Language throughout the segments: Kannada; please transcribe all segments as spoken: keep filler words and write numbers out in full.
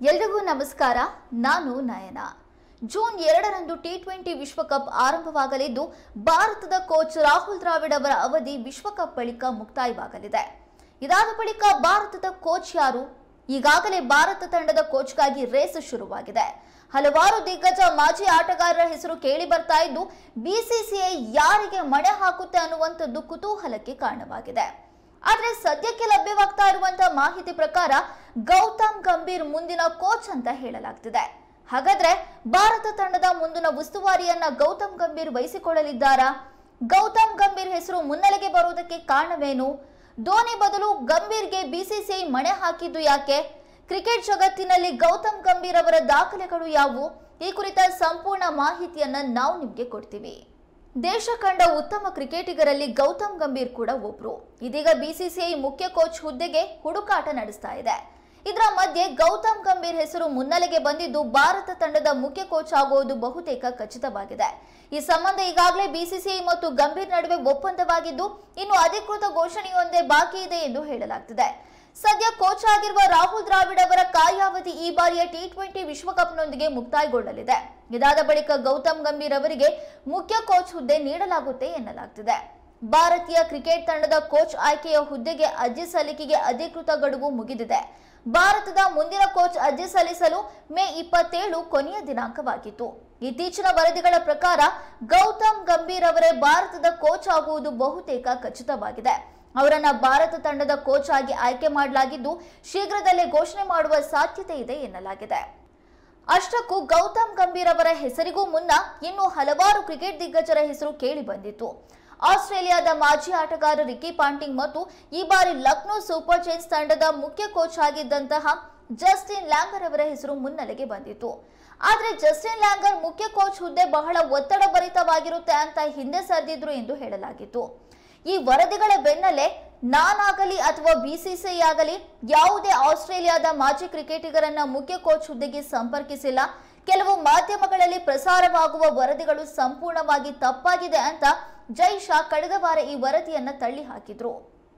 ಎಲ್ರಿಗೂ ನಮಸ್ಕಾರ. ನಾನು ನಯನ. ಜೂನ್ ಎರಡರಂದು ಟಿ ಟ್ವೆಂಟಿ ವಿಶ್ವಕಪ್ ಆರಂಭವಾಗಲಿದ್ದು ಭಾರತದ ಕೋಚ್ ರಾಹುಲ್ ದ್ರಾವಿಡ್ ಅವರ ಅವಧಿ ವಿಶ್ವಕಪ್ ಬಳಿಕ ಮುಕ್ತಾಯವಾಗಲಿದೆ. ಇದಾದ ಬಳಿಕ ಭಾರತದ ಕೋಚ್ ಯಾರು? ಈಗಾಗಲೇ ಭಾರತ ತಂಡದ ಕೋಚ್ಗಾಗಿ ರೇಸ್ ಶುರುವಾಗಿದೆ. ಹಲವಾರು ದಿಗ್ಗಜ ಮಾಜಿ ಆಟಗಾರರ ಹೆಸರು ಕೇಳಿ ಬರ್ತಾ ಇದ್ದು ಬಿಸಿಸಿಐ ಯಾರಿಗೆ ಮಣೆ ಹಾಕುತ್ತೆ ಅನ್ನುವಂಥದ್ದು ಕುತೂಹಲಕ್ಕೆ ಕಾರಣವಾಗಿದೆ. ಆದ್ರೆ ಸದ್ಯಕ್ಕೆ ಲಭ್ಯವಾಗ್ತಾ ಇರುವಂತಹ ಮಾಹಿತಿ ಪ್ರಕಾರ ಗೌತಮ್ ಗಂಭೀರ್ ಮುಂದಿನ ಕೋಚ್ ಅಂತ ಹೇಳಲಾಗ್ತಿದೆ. ಹಾಗಾದ್ರೆ ಭಾರತ ತಂಡದ ಮುಂದಿನ ಉಸ್ತುವಾರಿಯನ್ನ ಗೌತಮ್ ಗಂಭೀರ್ ವಹಿಸಿಕೊಳ್ಳಲಿದ್ದಾರಾ? ಗೌತಮ್ ಗಂಭೀರ್ ಹೆಸರು ಮುನ್ನೆಲೆಗೆ ಬರುವುದಕ್ಕೆ ಕಾರಣವೇನು? ಧೋನಿ ಬದಲು ಗಂಭೀರ್ಗೆ ಬಿಸಿಸಿಐ ಮಣೆ ಹಾಕಿದ್ದು ಯಾಕೆ? ಕ್ರಿಕೆಟ್ ಜಗತ್ತಿನಲ್ಲಿ ಗೌತಮ್ ಗಂಭೀರ್ ಅವರ ದಾಖಲೆಗಳು ಯಾವುವು? ಈ ಕುರಿತ ಸಂಪೂರ್ಣ ಮಾಹಿತಿಯನ್ನ ನಾವು ನಿಮ್ಗೆ ಕೊಡ್ತೀವಿ. ದೇಶ ಕಂಡ ಉತ್ತಮ ಕ್ರಿಕೆಟಿಗರಲ್ಲಿ ಗೌತಮ್ ಗಂಭೀರ್ ಕೂಡ ಒಬ್ರು. ಇದೀಗ ಬಿಸಿಸಿಐ ಮುಖ್ಯ ಕೋಚ್ ಹುದ್ದೆಗೆ ಹುಡುಕಾಟ ನಡೆಸ್ತಾ ಇದೆ. ಇದರ ಮಧ್ಯೆ ಗೌತಮ್ ಗಂಭೀರ್ ಹೆಸರು ಮುನ್ನೆಲೆಗೆ ಬಂದಿದ್ದು ಭಾರತ ತಂಡದ ಮುಖ್ಯ ಕೋಚ್ ಆಗುವುದು ಬಹುತೇಕ ಖಚಿತವಾಗಿದೆ. ಈ ಸಂಬಂಧ ಈಗಾಗಲೇ ಬಿಸಿಸಿಐ ಮತ್ತು ಗಂಭೀರ್ ನಡುವೆ ಒಪ್ಪಂದವಾಗಿದ್ದು ಇನ್ನು ಅಧಿಕೃತ ಘೋಷಣೆಯೊಂದೇ ಬಾಕಿ ಇದೆ ಎಂದು ಹೇಳಲಾಗ್ತಿದೆ. ಸದ್ಯ ಕೋಚ್ ಆಗಿರುವ ರಾಹುಲ್ ದ್ರಾವಿಡ್ ಅವರ ಕಾಲಾವಧಿ ಈ ಬಾರಿಯ ಟಿ ಟ್ವೆಂಟಿ ವಿಶ್ವಕಪ್ನೊಂದಿಗೆ ಮುಕ್ತಾಯಗೊಳ್ಳಲಿದೆ. ಇದಾದ ಬಳಿಕ ಗೌತಮ್ ಗಂಭೀರ್ ಅವರಿಗೆ ಮುಖ್ಯ ಕೋಚ್ ಹುದ್ದೆ ನೀಡಲಾಗುತ್ತೆ ಎನ್ನಲಾಗ್ತಿದೆ. ಭಾರತೀಯ ಕ್ರಿಕೆಟ್ ತಂಡದ ಕೋಚ್ ಆಯ್ಕೆಯ ಹುದ್ದೆಗೆ ಅರ್ಜಿ ಸಲ್ಲಿಕೆಗೆ ಅಧಿಕೃತ ಗಡುವು ಮುಗಿದಿದೆ. ಭಾರತದ ಮುಂದಿನ ಕೋಚ್ ಅರ್ಜಿ ಸಲ್ಲಿಸಲು ಮೇ ಇಪ್ಪತ್ತೇಳು ಕೊನೆಯ ದಿನಾಂಕವಾಗಿತ್ತು. ಇತ್ತೀಚಿನ ವರದಿಗಳ ಪ್ರಕಾರ ಗೌತಮ್ ಗಂಭೀರ್ ಅವರೇ ಭಾರತದ ಕೋಚ್ ಆಗುವುದು ಬಹುತೇಕ ಖಚಿತವಾಗಿದೆ. ಅವರನ್ನ ಭಾರತ ತಂಡದ ಕೋಚ್ ಆಗಿ ಆಯ್ಕೆ ಮಾಡಲಾಗಿದ್ದು ಶೀಘ್ರದಲ್ಲೇ ಘೋಷಣೆ ಮಾಡುವ ಸಾಧ್ಯತೆ ಇದೆ ಎನ್ನಲಾಗಿದೆ. ಅಷ್ಟಕ್ಕೂ ಗೌತಮ್ ಗಂಭೀರ್ ಅವರ ಹೆಸರಿಗೂ ಮುನ್ನ ಇನ್ನು ಹಲವಾರು ಕ್ರಿಕೆಟ್ ದಿಗ್ಗಜರ ಹೆಸರು ಕೇಳಿ ಬಂದಿತ್ತು. ಆಸ್ಟ್ರೇಲಿಯಾದ ಮಾಜಿ ಆಟಗಾರ ರಿಕಿ ಪಾಂಟಿಂಗ್ ಮತ್ತು ಈ ಬಾರಿ ಲಕ್ನೋ ಸೂಪರ್ ಜೈಂಟ್ಸ್ ತಂಡದ ಮುಖ್ಯ ಕೋಚ್ ಆಗಿದ್ದಂತಹ ಜಸ್ಟಿನ್ ಲ್ಯಾಂಗರ್ ಅವರ ಹೆಸರು ಮುನ್ನೆಲೆಗೆ ಬಂದಿತ್ತು. ಆದ್ರೆ ಜಸ್ಟಿನ್ ಲ್ಯಾಂಗರ್ ಮುಖ್ಯ ಕೋಚ್ ಹುದ್ದೆ ಬಹಳ ಒತ್ತಡ ಭರಿತವಾಗಿರುತ್ತೆ ಅಂತ ಹಿಂದೆ ಸರಿದಿದ್ರು ಎಂದು ಹೇಳಲಾಗಿತ್ತು. ಈ ವರದಿಗಳ ಬೆನ್ನಲ್ಲೇ ನಾನಾಗಲಿ ಅಥವಾ ಬಿಸಿಸಿಐ ಆಗಲಿ ಯಾವುದೇ ಆಸ್ಟ್ರೇಲಿಯಾದ ಮಾಜಿ ಕ್ರಿಕೆಟಿಗರನ್ನ ಮುಖ್ಯ ಕೋಚ್ ಹುದ್ದೆಗೆ ಸಂಪರ್ಕಿಸಿಲ್ಲ. ಕೆಲವು ಮಾಧ್ಯಮಗಳಲ್ಲಿ ಪ್ರಸಾರವಾಗುವ ವರದಿಗಳು ಸಂಪೂರ್ಣವಾಗಿ ತಪ್ಪಾಗಿದೆ ಅಂತ ಜೈ ಶಾ ಕಳೆದ ವಾರ ಈ ವರದಿಯನ್ನ ತಳ್ಳಿ ಹಾಕಿದ್ರು.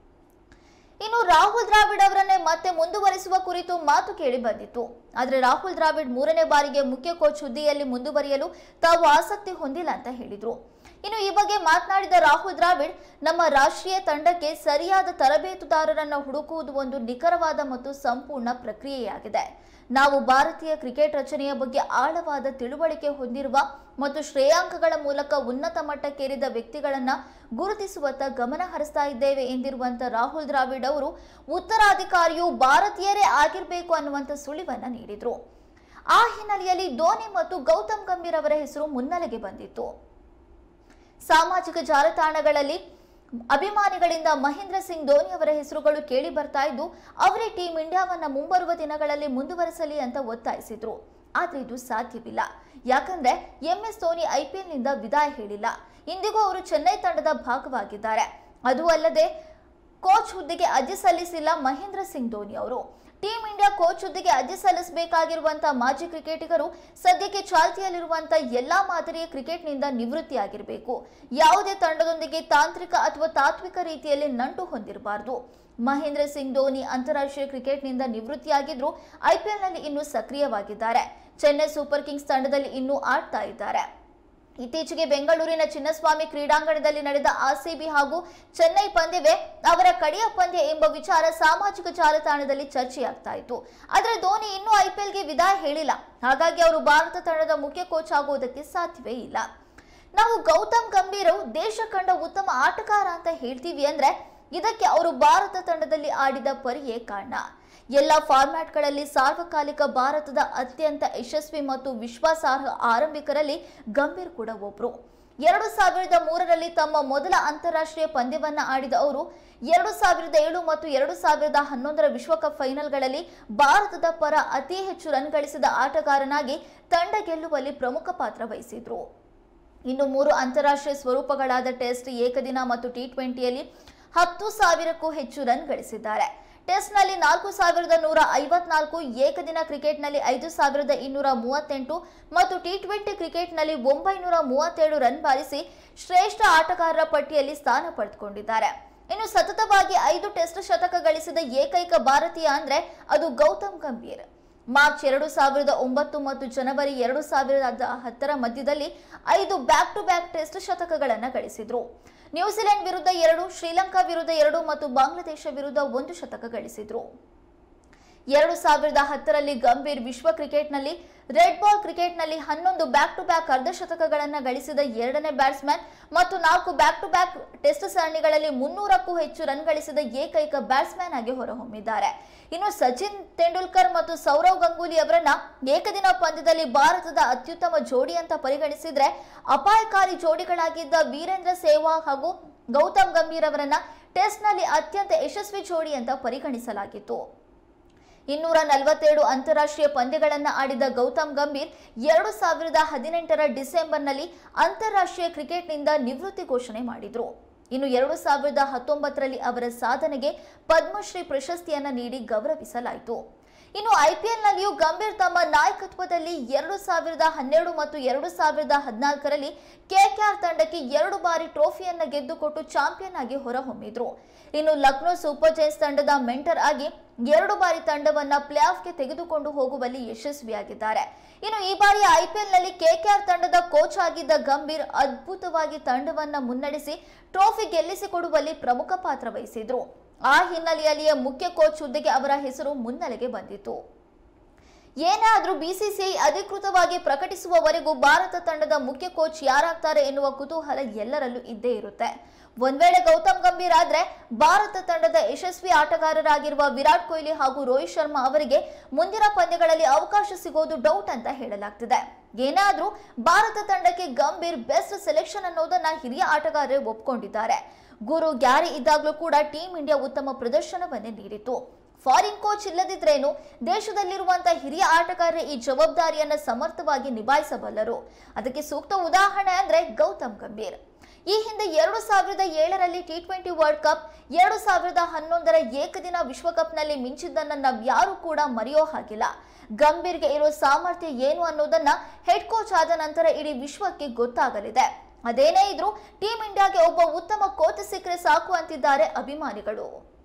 ಇನ್ನು ರಾಹುಲ್ ದ್ರಾವಿಡ್ ಅವರನ್ನೇ ಮತ್ತೆ ಮುಂದುವರಿಸುವ ಕುರಿತು ಮಾತು ಕೇಳಿ ಬಂದಿತ್ತು. ಆದ್ರೆ ರಾಹುಲ್ ದ್ರಾವಿಡ್ ಮೂರನೇ ಬಾರಿಗೆ ಮುಖ್ಯ ಕೋಚ್ ಹುದ್ದೆಯಲ್ಲಿ ಮುಂದುವರಿಯಲು ತಾವು ಆಸಕ್ತಿ ಹೊಂದಿಲ್ಲ ಅಂತ ಹೇಳಿದ್ರು. ಇನ್ನು ಈ ಬಗ್ಗೆ ಮಾತನಾಡಿದ ರಾಹುಲ್ ದ್ರಾವಿಡ್, ನಮ್ಮ ರಾಷ್ಟ್ರೀಯ ತಂಡಕ್ಕೆ ಸರಿಯಾದ ತರಬೇತುದಾರರನ್ನು ಹುಡುಕುವುದು ಒಂದು ನಿಖರವಾದ ಮತ್ತು ಸಂಪೂರ್ಣ ಪ್ರಕ್ರಿಯೆಯಾಗಿದೆ. ನಾವು ಭಾರತೀಯ ಕ್ರಿಕೆಟ್ ರಚನೆಯ ಬಗ್ಗೆ ಆಳವಾದ ತಿಳುವಳಿಕೆ ಹೊಂದಿರುವ ಮತ್ತು ಶ್ರೇಯಾಂಕಗಳ ಮೂಲಕ ಉನ್ನತ ಮಟ್ಟಕ್ಕೇರಿದ ವ್ಯಕ್ತಿಗಳನ್ನ ಗುರುತಿಸುವತ್ತ ಗಮನ ಹರಿಸ್ತಾ ಇದ್ದೇವೆ ಎಂದಿರುವಂತ ರಾಹುಲ್ ದ್ರಾವಿಡ್ ಅವರು ಉತ್ತರಾಧಿಕಾರಿಯು ಭಾರತೀಯರೇ ಆಗಿರಬೇಕು ಅನ್ನುವಂತ ಸುಳಿವನ್ನ ನೀಡಿದ್ರು. ಆ ಹಿನ್ನೆಲೆಯಲ್ಲಿ ಧೋನಿ ಮತ್ತು ಗೌತಮ್ ಗಂಭೀರ್ ಅವರ ಹೆಸರು ಮುನ್ನೆಲೆಗೆ ಬಂದಿತ್ತು. ಸಾಮಾಜಿಕ ಜಾಲತಾಣಗಳಲ್ಲಿ ಅಭಿಮಾನಿಗಳಿಂದ ಮಹೇಂದ್ರ ಸಿಂಗ್ ಧೋನಿ ಅವರ ಹೆಸರುಗಳು ಕೇಳಿ ಬರ್ತಾ ಇದ್ದು ಅವರೇ ಟೀಂ ಇಂಡಿಯಾವನ್ನ ಮುಂಬರುವ ದಿನಗಳಲ್ಲಿ ಮುಂದುವರೆಸಲಿ ಅಂತ ಒತ್ತಾಯಿಸಿದ್ರು. ಆದ್ರೆ ಇದು ಸಾಧ್ಯವಿಲ್ಲ. ಯಾಕಂದ್ರೆ ಎಂ ಎಸ್ ಧೋನಿ ಐಪಿಎಲ್ ನಿಂದ ವಿದಾಯ ಹೇಳಿಲ್ಲ. ಇಂದಿಗೂ ಅವರು ಚೆನ್ನೈ ತಂಡದ ಭಾಗವಾಗಿದ್ದಾರೆ. ಅದು ಅಲ್ಲದೆ ಕೋಚ್ ಹುದ್ದೆಗೆ ಅರ್ಜಿ ಸಲ್ಲಿಸಿಲ್ಲ ಮಹೇಂದ್ರ ಸಿಂಗ್ ಧೋನಿ ಅವರು. ಟೀಂ ಇಂಡಿಯಾ ಕೋಚ್ ಹುದ್ದೆಗೆ ಅರ್ಜಿ ಸಲ್ಲಿಸಬೇಕಾಗಿರುವಂತಹ ಮಾಜಿ ಕ್ರಿಕೆಟಿಗರು ಸದ್ಯಕ್ಕೆ ಚಾಲ್ತಿಯಲ್ಲಿರುವಂತಹ ಎಲ್ಲಾ ಮಾದರಿಯ ಕ್ರಿಕೆಟ್ನಿಂದ ನಿವೃತ್ತಿಯಾಗಿರಬೇಕು. ಯಾವುದೇ ತಂಡದೊಂದಿಗೆ ತಾಂತ್ರಿಕ ಅಥವಾ ತಾತ್ವಿಕ ರೀತಿಯಲ್ಲಿ ನಂಟು ಹೊಂದಿರಬಾರದು. ಮಹೇಂದ್ರ ಸಿಂಗ್ ಧೋನಿ ಅಂತಾರಾಷ್ಟ್ರೀಯ ಕ್ರಿಕೆಟ್ನಿಂದ ನಿವೃತ್ತಿಯಾಗಿದ್ರು ಐಪಿಎಲ್ನಲ್ಲಿ ಇನ್ನೂ ಸಕ್ರಿಯವಾಗಿದ್ದಾರೆ. ಚೆನ್ನೈ ಸೂಪರ್ ಕಿಂಗ್ಸ್ ತಂಡದಲ್ಲಿ ಇನ್ನೂ ಆಡ್ತಾ ಇದ್ದಾರೆ. ಇತ್ತೀಚೆಗೆ ಬೆಂಗಳೂರಿನ ಚಿನ್ನಸ್ವಾಮಿ ಕ್ರೀಡಾಂಗಣದಲ್ಲಿ ನಡೆದ ಆರ್ಸಿಬಿ ಹಾಗೂ ಚೆನ್ನೈ ಪಂದ್ಯವೇ ಅವರ ಕಡೆಯ ಪಂದ್ಯ ಎಂಬ ವಿಚಾರ ಸಾಮಾಜಿಕ ಜಾಲತಾಣದಲ್ಲಿ ಚರ್ಚೆಯಾಗ್ತಾ ಇತ್ತು. ಆದರೆ ಧೋನಿ ಇನ್ನೂ ಐಪಿಎಲ್ಗೆ ವಿದಾಯ ಹೇಳಿಲ್ಲ. ಹಾಗಾಗಿ ಅವರು ಭಾರತ ತಂಡದ ಮುಖ್ಯ ಕೋಚ್ ಆಗುವುದಕ್ಕೆ ಸಾಧ್ಯವೇ ಇಲ್ಲ. ನಾವು ಗೌತಮ್ ಗಂಭೀರ್ ದೇಶ ಕಂಡ ಉತ್ತಮ ಆಟಗಾರ ಅಂತ ಹೇಳ್ತೀವಿ ಅಂದ್ರೆ ಇದಕ್ಕೆ ಅವರು ಭಾರತ ತಂಡದಲ್ಲಿ ಆಡಿದ ಪರಿಯೇ ಕಾರಣ. ಎಲ್ಲ ಫಾರ್ಮ್ಯಾಟ್ಗಳಲ್ಲಿ ಸಾರ್ವಕಾಲಿಕ ಭಾರತದ ಅತ್ಯಂತ ಯಶಸ್ವಿ ಮತ್ತು ವಿಶ್ವಾಸಾರ್ಹ ಆರಂಭಿಕರಲ್ಲಿ ಗಂಭೀರ್ ಕೂಡ ಒಬ್ರು. ಎರಡು ಸಾವಿರದ ಮೂರರಲ್ಲಿ ತಮ್ಮ ಮೊದಲ ಅಂತಾರಾಷ್ಟ್ರೀಯ ಪಂದ್ಯವನ್ನ ಆಡಿದ ಅವರು ಎರಡು ಸಾವಿರದ ಏಳು ಮತ್ತು ಎರಡು ಸಾವಿರದ ಹನ್ನೊಂದರ ವಿಶ್ವಕಪ್ ಫೈನಲ್ಗಳಲ್ಲಿ ಭಾರತದ ಪರ ಅತಿ ಹೆಚ್ಚು ರನ್ ಗಳಿಸಿದ ಆಟಗಾರನಾಗಿ ತಂಡ ಗೆಲ್ಲುವಲ್ಲಿ ಪ್ರಮುಖ ಪಾತ್ರ ವಹಿಸಿದ್ರು. ಇನ್ನು ಮೂರು ಅಂತಾರಾಷ್ಟ್ರೀಯ ಸ್ವರೂಪಗಳಾದ ಟೆಸ್ಟ್, ಏಕದಿನ ಮತ್ತು ಟಿ ಟ್ವೆಂಟಿಯಲ್ಲಿ ಹತ್ತು ಸಾವಿರಕ್ಕೂ ಹೆಚ್ಚು ರನ್ ಗಳಿಸಿದ್ದಾರೆ. ಟೆಸ್ಟ್ನಲ್ಲಿ ನಾಲ್ಕು ಸಾವಿರದ ನೂರ ಐವತ್ನಾಲ್ಕು, ಏಕದಿನ ಕ್ರಿಕೆಟ್ನಲ್ಲಿ ಐದು ಸಾವಿರದ ಇನ್ನೂರ ಮೂವತ್ತೆಂಟು ಮತ್ತು ಟಿ ಟ್ವೆಂಟಿ ಕ್ರಿಕೆಟ್ನಲ್ಲಿ ಒಂಬೈನೂರ ಮೂವತ್ತೇಳು ರನ್ ಬಾರಿಸಿ ಶ್ರೇಷ್ಠ ಆಟಗಾರರ ಪಟ್ಟಿಯಲ್ಲಿ ಸ್ಥಾನ ಪಡೆದುಕೊಂಡಿದ್ದಾರೆ. ಇನ್ನು ಸತತವಾಗಿ ಐದು ಟೆಸ್ಟ್ ಶತಕ ಗಳಿಸಿದ ಏಕೈಕ ಭಾರತೀಯ ಅಂದ್ರೆ ಅದು ಗೌತಮ್ ಗಂಭೀರ್. ಮಾರ್ಚ್ ಎರಡು ಸಾವಿರದ ಒಂಬತ್ತು ಮತ್ತು ಜನವರಿ ಎರಡು ಸಾವಿರದ ಹತ್ತರ ಮಧ್ಯದಲ್ಲಿ ಐದು ಬ್ಯಾಕ್ ಟು ಬ್ಯಾಕ್ ಟೆಸ್ಟ್ ಶತಕಗಳನ್ನು ಗಳಿಸಿದ್ರು. ನ್ಯೂಜಿಲೆಂಡ್ ವಿರುದ್ಧ ಎರಡು, ಶ್ರೀಲಂಕಾ ವಿರುದ್ಧ ಎರಡು ಮತ್ತು ಬಾಂಗ್ಲಾದೇಶ ವಿರುದ್ಧ ಒಂದು ಶತಕ ಗಳಿಸಿದ್ರು. ಎರಡು ಸಾವಿರದ ಹತ್ತರಲ್ಲಿ ಗಂಭೀರ್ ವಿಶ್ವ ಕ್ರಿಕೆಟ್ನಲ್ಲಿ ರೆಡ್ ಬಾಲ್ ಕ್ರಿಕೆಟ್ನಲ್ಲಿ ಹನ್ನೊಂದು ಬ್ಯಾಕ್ ಟು ಬ್ಯಾಕ್ ಅರ್ಧಶತಕಗಳನ್ನು ಗಳಿಸಿದ ಎರಡನೇ ಬ್ಯಾಟ್ಸ್ಮನ್ ಮತ್ತು ನಾಲ್ಕು ಬ್ಯಾಕ್ ಟು ಬ್ಯಾಕ್ ಟೆಸ್ಟ್ ಸರಣಿಗಳಲ್ಲಿ ಮುನ್ನೂರಕ್ಕೂ ಹೆಚ್ಚು ರನ್ ಗಳಿಸಿದ ಏಕೈಕ ಬ್ಯಾಟ್ಸ್ಮನ್ ಆಗಿ ಹೊರಹೊಮ್ಮಿದ್ದಾರೆ. ಇನ್ನು ಸಚಿನ್ ತೆಂಡೂಲ್ಕರ್ ಮತ್ತು ಸೌರವ್ ಗಂಗೂಲಿ ಅವರನ್ನ ಏಕದಿನ ಪಂದ್ಯದಲ್ಲಿ ಭಾರತದ ಅತ್ಯುತ್ತಮ ಜೋಡಿ ಅಂತ ಪರಿಗಣಿಸಿದ್ರೆ, ಅಪಾಯಕಾರಿ ಜೋಡಿಗಳಾಗಿದ್ದ ವೀರೇಂದ್ರ ಸೆಹ್ವಾಗ್ ಹಾಗೂ ಗೌತಮ್ ಗಂಭೀರ್ ಅವರನ್ನ ಟೆಸ್ಟ್ನಲ್ಲಿ ಅತ್ಯಂತ ಯಶಸ್ವಿ ಜೋಡಿ ಅಂತ ಪರಿಗಣಿಸಲಾಗಿತ್ತು. ಇನ್ನೂರ ನಲವತ್ತೇಳು ಅಂತಾರಾಷ್ಟ್ರೀಯ ಪಂದ್ಯಗಳನ್ನು ಆಡಿದ ಗೌತಮ್ ಗಂಭೀರ್ ಎರಡು ಸಾವಿರದ ಹದಿನೆಂಟರ ಡಿಸೆಂಬರ್ನಲ್ಲಿ ಅಂತಾರಾಷ್ಟ್ರೀಯ ಕ್ರಿಕೆಟ್ನಿಂದ ನಿವೃತ್ತಿ ಘೋಷಣೆ ಮಾಡಿದ್ರು. ಇನ್ನು ಎರಡು ಸಾವಿರದ ಹತ್ತೊಂಬತ್ತರಲ್ಲಿ ಅವರ ಸಾಧನೆಗೆ ಪದ್ಮಶ್ರೀ ಪ್ರಶಸ್ತಿಯನ್ನ ನೀಡಿ ಗೌರವಿಸಲಾಯಿತು. ಇನ್ನು ಐಪಿಎಲ್ನಲ್ಲಿಯೂ ಗಂಭೀರ್ ತಮ್ಮ ನಾಯಕತ್ವದಲ್ಲಿ ಎರಡು ಸಾವಿರದ ಹನ್ನೆರಡು ಮತ್ತು ಎರಡು ಸಾವಿರದ ಹದಿನಾಲ್ಕರಲ್ಲಿ ಕೆಕೆಆರ್ ತಂಡಕ್ಕೆ ಎರಡು ಬಾರಿ ಟ್ರೋಫಿಯನ್ನ ಗೆದ್ದುಕೊಟ್ಟು ಚಾಂಪಿಯನ್ ಆಗಿ ಹೊರಹೊಮ್ಮಿದ್ರು. ಇನ್ನು ಲಕ್ನೋ ಸೂಪರ್ ಜೈಂಟ್ಸ್ ತಂಡದ ಮೆಂಟರ್ ಆಗಿ ಎರಡು ಬಾರಿ ತಂಡವನ್ನ ಪ್ಲೇ ಆಫ್ಗೆ ತೆಗೆದುಕೊಂಡು ಹೋಗುವಲ್ಲಿ ಯಶಸ್ವಿಯಾಗಿದ್ದಾರೆ. ಇನ್ನು ಈ ಬಾರಿ ಐಪಿಎಲ್ನಲ್ಲಿ ಕೆಕೆಆರ್ ತಂಡದ ಕೋಚ್ ಆಗಿದ್ದ ಗಂಭೀರ್ ಅದ್ಭುತವಾಗಿ ತಂಡವನ್ನ ಮುನ್ನಡೆಸಿ ಟ್ರೋಫಿ ಗೆಲ್ಲಿಸಿಕೊಡುವಲ್ಲಿ ಪ್ರಮುಖ ಪಾತ್ರ ವಹಿಸಿದ್ರು. ಆ ಹಿನ್ನೆಲೆಯಲ್ಲಿಯೇ ಮುಖ್ಯ ಕೋಚ್ ಹುದ್ದೆಗೆ ಅವರ ಹೆಸರು ಮುನ್ನೆಲೆಗೆ ಬಂದಿತ್ತು. ಏನೇ ಆದ್ರೂ ಬಿಸಿಸಿಐ ಅಧಿಕೃತವಾಗಿ ಪ್ರಕಟಿಸುವವರೆಗೂ ಭಾರತ ತಂಡದ ಮುಖ್ಯ ಕೋಚ್ ಯಾರಾಗ್ತಾರೆ ಎನ್ನುವ ಕುತೂಹಲ ಎಲ್ಲರಲ್ಲೂ ಇದ್ದೇ ಇರುತ್ತೆ. ಒಂದ್ ವೇಳೆ ಗೌತಮ್ ಗಂಭೀರ್ ಆದ್ರೆ ಭಾರತ ತಂಡದ ಯಶಸ್ವಿ ಆಟಗಾರರಾಗಿರುವ ವಿರಾಟ್ ಕೊಹ್ಲಿ ಹಾಗೂ ರೋಹಿತ್ ಶರ್ಮಾ ಅವರಿಗೆ ಮುಂದಿನ ಪಂದ್ಯಗಳಲ್ಲಿ ಅವಕಾಶ ಸಿಗೋದು ಡೌಟ್ ಅಂತ ಹೇಳಲಾಗ್ತಿದೆ. ಏನಾದ್ರೂ ಭಾರತ ತಂಡಕ್ಕೆ ಗಂಭೀರ್ ಬೆಸ್ಟ್ ಸೆಲೆಕ್ಷನ್ ಅನ್ನೋದನ್ನ ಹಿರಿಯ ಆಟಗಾರರೇ ಒಪ್ಕೊಂಡಿದ್ದಾರೆ. ಗುರು ಗ್ಯಾರಿ ಇದ್ದಾಗಲೂ ಕೂಡ ಟೀಂ ಇಂಡಿಯಾ ಉತ್ತಮ ಪ್ರದರ್ಶನವನ್ನೇ ನೀಡಿತು. ಫಾರಿನ್ ಕೋಚ್ ಇಲ್ಲದಿದ್ರೇನು, ದೇಶದಲ್ಲಿರುವಂತಹ ಹಿರಿಯ ಆಟಗಾರರೇ ಈ ಜವಾಬ್ದಾರಿಯನ್ನ ಸಮರ್ಥವಾಗಿ ನಿಭಾಯಿಸಬಲ್ಲರು. ಅದಕ್ಕೆ ಸೂಕ್ತ ಉದಾಹರಣೆ ಅಂದ್ರೆ ಗೌತಮ್ ಗಂಭೀರ್. ಈ ಹಿಂದೆ ಎರಡು ಸಾವಿರದ ಏಳರಲ್ಲಿ ಟಿ ಟ್ವೆಂಟಿ ವರ್ಲ್ಡ್ ಕಪ್, ಎರಡು ಸಾವಿರದ ಹನ್ನೊಂದರ ಏಕದಿನ ವಿಶ್ವಕಪ್ನಲ್ಲಿ ಮಿಂಚಿದ್ದನ್ನ ನಾವು ಯಾರು ಕೂಡ ಮರೆಯೋ ಹಾಗಿಲ್ಲ. ಗಂಭೀರ್ಗೆ ಇರೋ ಸಾಮರ್ಥ್ಯ ಏನು ಅನ್ನೋದನ್ನ ಹೆಡ್ ಕೋಚ್ ಆದ ನಂತರ ಇಡೀ ವಿಶ್ವಕ್ಕೆ ಗೊತ್ತಾಗಲಿದೆ. ಅದೇನೇ ಇದ್ರೂ ಟೀಂ ಇಂಡಿಯಾಗೆ ಒಬ್ಬ ಉತ್ತಮ ಕೋಚ್ ಸಿಕ್ಕರೆ ಸಾಕು ಅಂತಿದ್ದಾರೆ ಅಭಿಮಾನಿಗಳು.